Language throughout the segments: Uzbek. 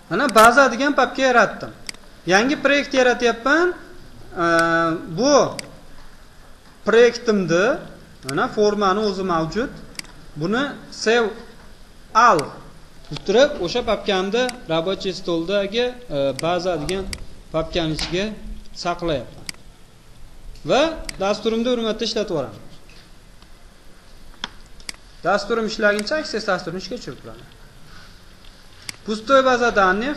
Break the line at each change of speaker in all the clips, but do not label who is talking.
Mana baza degan papka yaratdim. Yangi proyekt yaratyapman. Bu proyektimda mana formani o'zi mavjud. Buni save al turib o'sha papkamni рабочий stoldagi baza degan papkaning ichiga saqlayapman. Va dasturimda hurmatda ishlatib o'raman. Dasturim ishlaguncha Access dasturini ishga tushirib turaman. Pustoy baza данных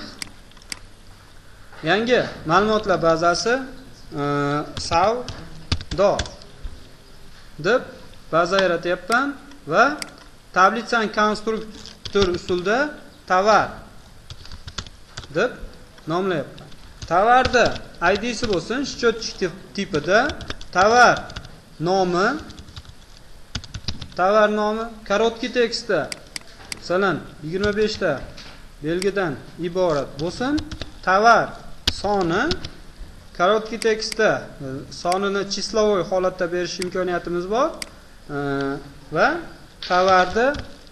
yangi ma'lumotlar bazasi savdo deb baza yaratyapman va tablitsani konstruktor usulida tovar deb nomlayapman. Tovarda ID'si bo'lsin, счетчик tipida tovar nomi korotkий tekstda masalan 25 ta belgidan iborat bo'lsin. Tovar soni korotkий tekstda sonini chislovoy holatda berish imkoniyatimiz bor va tovarda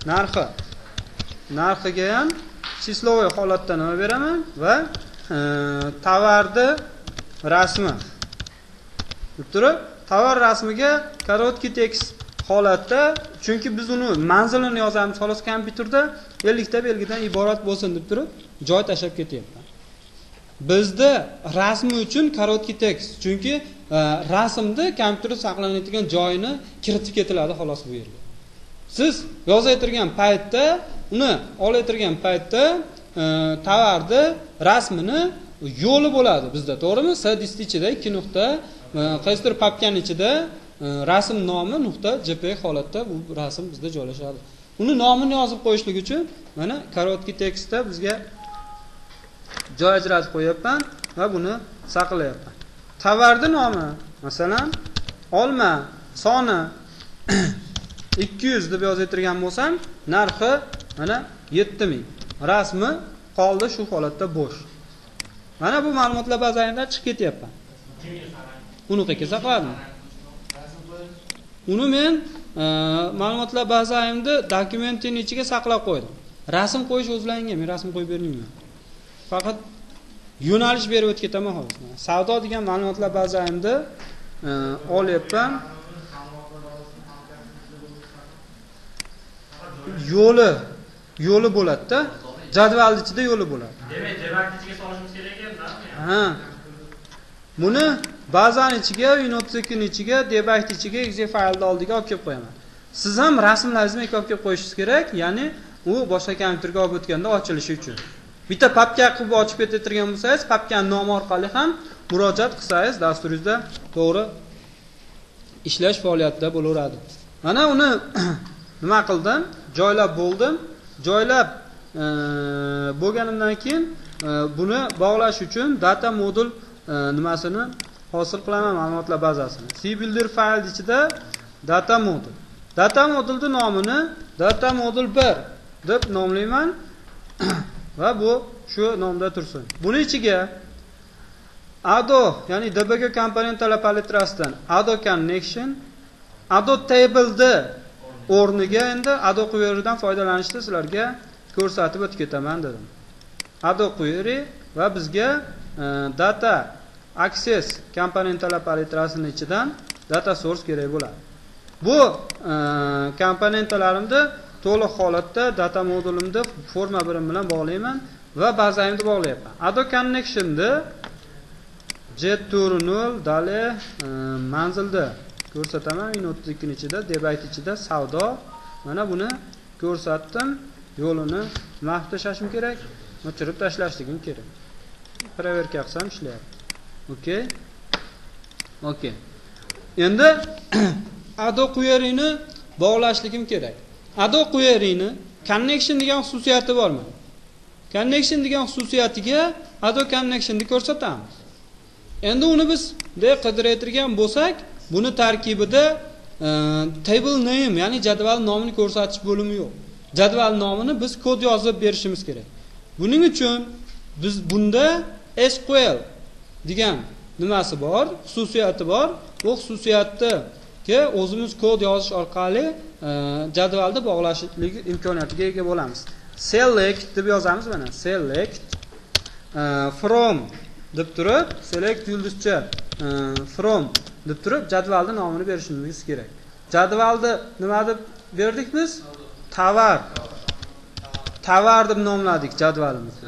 narxiga ham chislovoy holatda nima beraman va tovarda rasmi. Turib, tovar rasmiga korotkий tekst holatda, chunki biz uni manzilini yozamiz, xolos kompyuterda 50 ta belgidan iborat bo'lsin deb turib, joy tashlab ketyapman. Bizda rasmi uchun korotkий tekst, chunki rasmda kompyuterda saqlanadigan joyini kiritib ketiladi xolos bu yerga. Siz yozayotgan paytda, uni olayotgan paytda tovarda rasmini yo'li bo'ladi bizda, to'g'rimi? S disk ichida 2 nuqta, qaysidir papkaning ichida rasm nomi nuqta JPG holatda bu rasm bizda joylashadi. Uni nomini yozib qo'yishlik uchun mana korotkий tekstda bizga joy ajratib qo'yapman va buni saqlayapman. Tovarning nomi, masalan, olma soni 200 deb yozayotgan bo'lsam, narxi mana 7000. Rasmi qoldi shu holatda bo'sh. Mana bu ma'lumotlar bazasidan chiqib ketyapman. Uni qayerga saqladim? Uni men ma'lumotlar bazamda dokumentning ichiga saqlab qo'ydim. Rasm qo'yish o'zlaringga, men rasm qo'yib bermayman. Faqat yo'nalish berib o'tib ketaman xolos. Savdo degan ma'lumotlar bazamda olyapman. Yo'li bo'ladi-da. Jadvalning ichida yo'li bo'ladi.
Demak, jadvalning ichiga solishimiz kerak ekan-da.
Ha. Buni bazaning ichiga, Win32 ning ichiga, debugning ichiga exe faylni oldiga olib kelib qo'yaman. Siz ham rasmlaringizni olib kelib qo'yishingiz kerak, ya'ni u boshqa kompyuterga olib o'tganda ochilishi uchun. Bitta papka qilib ochib ketadigan bo'lsangiz, papkaning nomi orqali ham murojaat qilsangiz, dasturingizda to'g'ri ishlash faoliyatida bo'laveradi. Mana uni nima qildim? Joylab bo'ldim. Joylab bo'lganimdan keyin buni bog'lash uchun data modul nimasini hosil qilaman, ma'lumotlar bazasini. cbuilder fayl ichida data modul. Data modulning nomini data modul 1 deb nomlayman va bu shu nomda tursin. Buni ichiga Ado, ya'ni DBG komponentlar palitrasidan Ado connection, Ado table'da o'rniga endi Ado query'dan foydalanishni sizlarga ko'rsatib o'tib ketaman dedim. Ado query va bizga data access komponentlar palitrasining ichidan data source kerak bo'ladi. Bu komponentlarimni to'liq holatda data modulimda forma birim bilan bog'layman va bazamni bog'layapman. Ado connection'da jet.0 dali manzilda ko'rsataman. Win32 ning ichida, debug ichida savdo. Mana buni ko'rsatdim. Yo'lini mahv tashlashim kerak, o'chirib tashlashligim kerak. Proverka qilsam ishlayapti. Okay. Endi Ado query'ni bog'lashligim kerak. Ado query'ni connection degan xususiyati bormi? Connection degan xususiyatiga Ado connection'ni ko'rsatamiz. Endi uni biz qidirayotgan bo'lsak, buni tarkibida table name, ya'ni jadval nomini ko'rsatish bo'limi yo'q. Jadval nomini biz kod yozib berishimiz kerak. Buning uchun biz bunda SQL degan nimasi bor, xususiyati bor. Bu xususiyatga o'zimiz kod yozish orqali jadvalni bog'lashlik imkoniyatiga ega bo'lamiz. Select deb yozamiz mana. Select from deb turib, select yulduzcha from deb turib jadvalning nomini berishingiz kerak. Jadvalni nima deb berdik biz? Tovar deb nomladik jadvalimizni.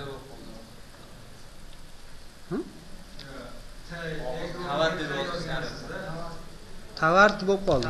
Tovar deb bo'lib qoldi.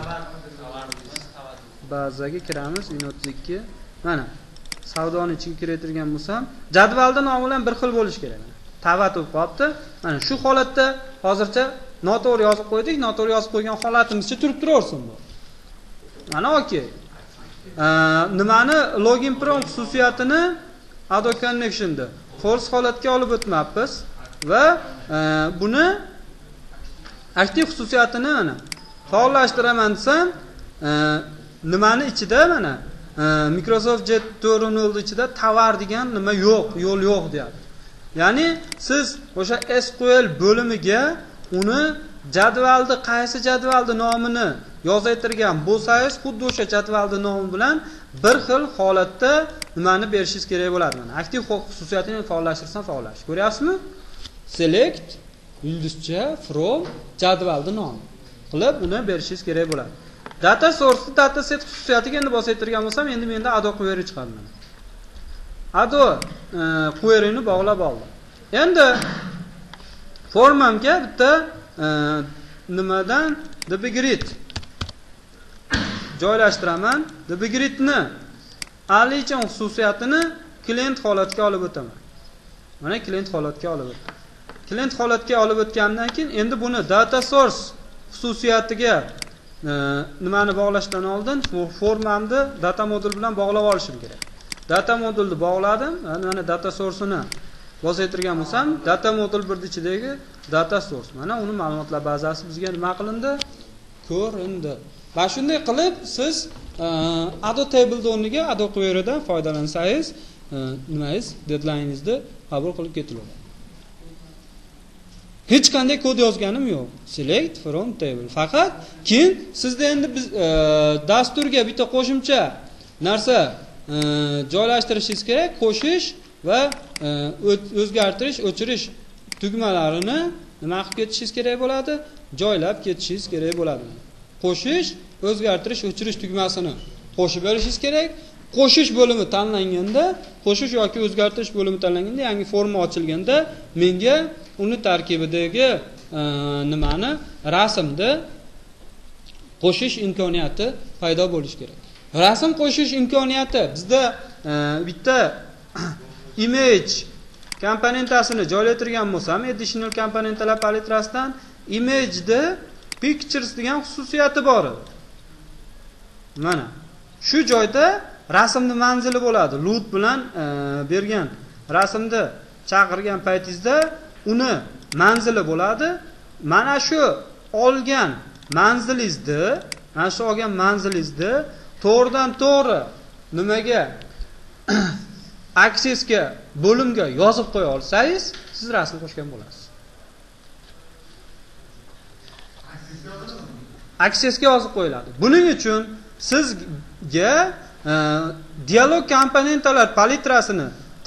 Bazaga kiramiz, 32. Mana savdoni ichiga kirittirgan bo'lsam, jadvalda nomi bilan bir xil bo'lish kerak. Tovar deb qolibdi. Mana shu holatda hozircha noto'g'ri yozib qo'ydik. Noto'g'ri yozib qo'ygan holatimizcha turib turaversin bu. Mana okey. Nimani login from xususiyatini auto connectionda false holatga olib o'tmayapmiz va buni aktiv xususiyatini mana faollashtiraman desam, nimani ichida mana Microsoft Jet terminal ichida tovar degan nima yo'q, yo'l yo'q deyapti. Ya'ni siz o'sha SQL bo'limiga uni jadvalni qaysi jadvalni nomini yozaytirgan bo'lsangiz, xuddi o'sha jadvalni nomi bilan bir xil holatda nimani berishingiz kerak bo'ladi. Mana aktiv xususiyatini faollashtirsan faollash. Ko'ryapsizmi? Select yulduzcha from jadvalni nomi qilib uni berishingiz kerak bo'ladi. Data source data set xususiyatiga endi bosaytirgan bo'lsam, endi menda ado query chiqadi. Ado queryni bog'lab oldim. Endi formamga bitta nimadan dbgrid joylashtiraman. Dbgridni alichon xususiyatini klient holatga olib o'taman. Mana klient holatga olib o'tdim. Klient holatga olib o'tgandan keyin endi buni data source xususiyatiga nimani bog'lashdan oldin formamni data modul bilan bog'lab olishim kerak. Data modulni bog'ladim. Mana data source'ini bosaytirgan bo'lsam, data modul bir ichidagi data source. Mana uni ma'lumotlar bazasi bizga nima qilindi? Ko'rindi. Va shunday qilib siz Ado table o'rniga Ado query'dan foydalansangiz, nimangiz, deadline'ingizni qabul qilib ketiladi. Hech qanday kod yozganim yo'q. Select from table. Faqat keyin sizda endi biz dasturga bitta qo'shimcha narsa joylashtirishingiz kerak. Qo'shish va o'zgartirish, o'chirish tugmalarini nima qilib ketishingiz kerak bo'ladi? Joylab ketishingiz kerak bo'ladi. Qo'shish, o'zgartirish, o'chirish tugmasini qo'shib berishingiz kerak. Qo'shish bo'limi tanlanganda, qo'shish yoki o'zgartirish bo'limi tanlanganda, yangi forma ochilganda menga uni tarkibidagi nimani, rasmni qo'shish imkoniyati paydo bo'lishi kerak. Rasm qo'shish imkoniyati bizda bitta image komponentasini joylaytirgan bo'lsam, additional komponentlar palitrasidan image'da pictures degan xususiyati bor edi. Mana shu joyda rasmning manzili bo'ladi. Load bilan bergan rasmni chaqirgan paytingizda uni manzili bo'ladi. Mana shu olgan manzilingizni, mana shu olgan manzilingizni to'g'ridan to'g'ri nimaga aksesga, bo'limga yozib qo'ya olsangiz, siz rasm qo'shgan bo'lasiz. Aksesga yozib qo'yiladi. Buning uchun sizga dialog komponentlar palitrasini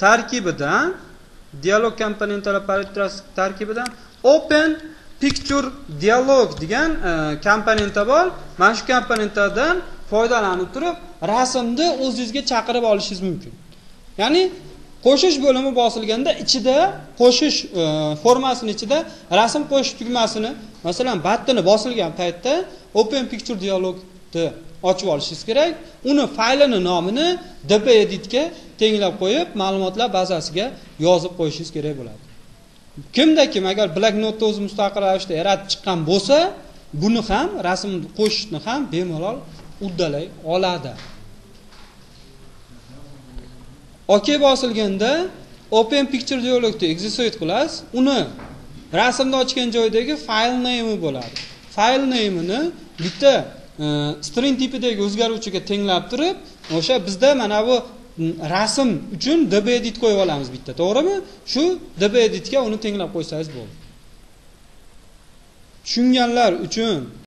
tarkibidan Open Picture Dialog degan komponent bor. Mana shu komponentdan foydalanib turib, rasmni o'zingizga chaqirib olishingiz mumkin. Ya'ni qo'shish bo'limi bosilganda ichida qo'shish formasining ichida rasm qo'shish tugmasini, masalan, battini bosilgan paytda Open Picture Dialogni ochib olishingiz kerak. Uni faylini nomini dbeditga tenglab qo'yib, ma'lumotlar bazasiga yozib qo'yishingiz kerak bo'ladi. Kimda-kim agar BlackNote o'zi mustaqil ravishda yaratib chiqqan bo'lsa, buni ham, rasm qo'shishni ham bemalol uddalay oladi. OK bosilganda Open Picture Dialogni execute qilasiz. Uni rasmni ochgan joydagi file name bo'ladi. File name'ini bitta string tipidagi o'zgaruvchiga tenglab turib, o'sha bizda mana bu rasm uchun dbedit qo'yib olamiz bitta, to'g'rimi? Shu dbeditga uni tenglab qo'ysangiz bo'ldi. Tushunganlar uchun